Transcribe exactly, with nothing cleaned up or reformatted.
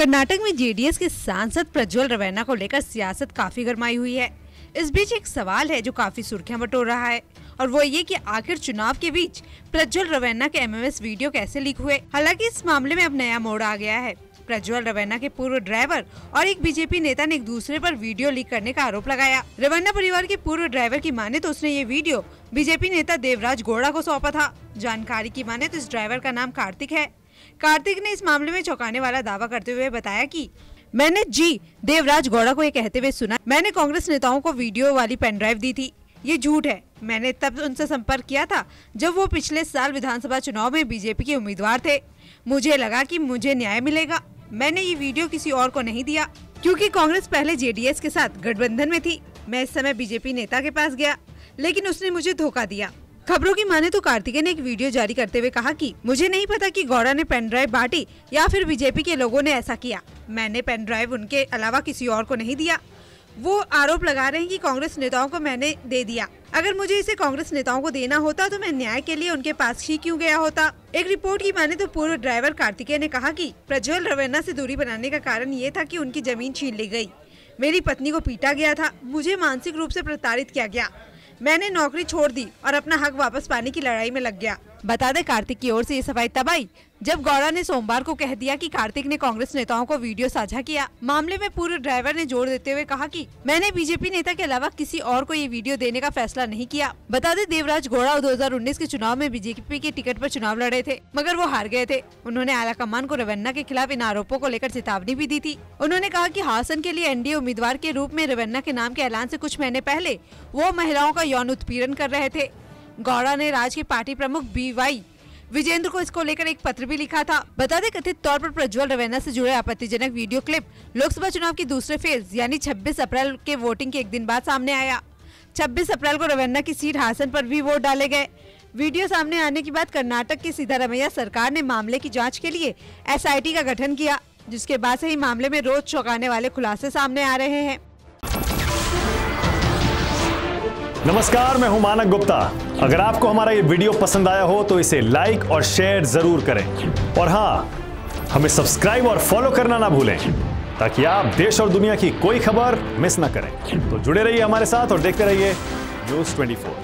कर्नाटक में जेडीएस के सांसद प्रज्वल रवैना को लेकर सियासत काफी गरमाई हुई है। इस बीच एक सवाल है जो काफी सुर्खियां बटोर रहा है और वो ये कि आखिर चुनाव के बीच प्रज्वल रवैना के एमएमएस वीडियो कैसे लीक हुए। हालांकि इस मामले में अब नया मोड़ आ गया है। प्रज्वल रवैना के पूर्व ड्राइवर और एक बीजेपी नेता ने एक दूसरे पर वीडियो लीक करने का आरोप लगाया। रवैना परिवार के पूर्व ड्राइवर की माने तो उसने ये वीडियो बीजेपी नेता देवराज गौड़ा को सौंपा था। जानकारी की माने तो इस ड्राइवर का नाम कार्तिक है। कार्तिक ने इस मामले में चौंकाने वाला दावा करते हुए बताया कि मैंने जी देवराज गौड़ा को ये कहते हुए सुना, मैंने कांग्रेस नेताओं को वीडियो वाली पेन ड्राइव दी थी। ये झूठ है। मैंने तब उनसे संपर्क किया था जब वो पिछले साल विधानसभा चुनाव में बीजेपी के उम्मीदवार थे। मुझे लगा कि मुझे न्याय मिलेगा। मैंने ये वीडियो किसी और को नहीं दिया क्योंकि कांग्रेस पहले जेडीएस के साथ गठबंधन में थी। मैं इस समय बीजेपी नेता के पास गया लेकिन उसने मुझे धोखा दिया। खबरों की माने तो कार्तिकेय ने एक वीडियो जारी करते हुए कहा कि मुझे नहीं पता कि गौड़ा ने पेन ड्राइव बांटी या फिर बीजेपी के लोगों ने ऐसा किया। मैंने पेन ड्राइव उनके अलावा किसी और को नहीं दिया। वो आरोप लगा रहे हैं कि कांग्रेस नेताओं को मैंने दे दिया। अगर मुझे इसे कांग्रेस नेताओं को देना होता तो मैं न्याय के लिए उनके पास ही क्यों गया होता। एक रिपोर्ट की माने तो पूर्व ड्राइवर कार्तिकेय ने कहा कि प्रज्वल रवैना से दूरी बनाने का कारण ये था कि उनकी जमीन छीन ली गई। मेरी पत्नी को पीटा गया था। मुझे मानसिक रूप से प्रताड़ित किया गया। मैंने नौकरी छोड़ दी और अपना हक वापस पाने की लड़ाई में लग गया। बता दें कार्तिक की ओर से ये सफाई तब आई जब गौड़ा ने सोमवार को कह दिया कि कार्तिक ने कांग्रेस नेताओं को वीडियो साझा किया। मामले में पूर्व ड्राइवर ने जोर देते हुए कहा कि मैंने बीजेपी नेता के अलावा किसी और को ये वीडियो देने का फैसला नहीं किया। बता दें देवराज गौड़ा दो हज़ार उन्नीस के चुनाव में बीजेपी के टिकट पर चुनाव लड़े थे मगर वो हार गए थे। उन्होंने आलाकमान को रवैना के खिलाफ इन आरोपों को लेकर चेतावनी भी दी थी। उन्होंने कहा कि हासन के लिए एनडीए उम्मीदवार के रूप में रवैना के नाम के ऐलान से कुछ महीने पहले वो महिलाओं का यौन उत्पीड़न कर रहे थे। गौड़ा ने राज्य के पार्टी प्रमुख बी वाई विजेंद्र को इसको लेकर एक पत्र भी लिखा था। बता दें कथित तौर पर प्रज्वल रवैना से जुड़े आपत्तिजनक वीडियो क्लिप लोकसभा चुनाव के दूसरे फेज यानी छब्बीस अप्रैल के वोटिंग के एक दिन बाद सामने आया। छब्बीस अप्रैल को रवैना की सीट हासन पर भी वोट डाले गए। वीडियो सामने आने के बाद कर्नाटक की सिद्धारमैया सरकार ने मामले की जाँच के लिए एस आई टी का गठन किया, जिसके बाद से ही मामले में रोज चौंकाने वाले खुलासे सामने आ रहे हैं। नमस्कार, मैं हूं मानक गुप्ता। अगर आपको हमारा ये वीडियो पसंद आया हो तो इसे लाइक और शेयर जरूर करें और हाँ, हमें सब्सक्राइब और फॉलो करना ना भूलें ताकि आप देश और दुनिया की कोई खबर मिस ना करें। तो जुड़े रहिए हमारे साथ और देखते रहिए न्यूज़ चौबीस।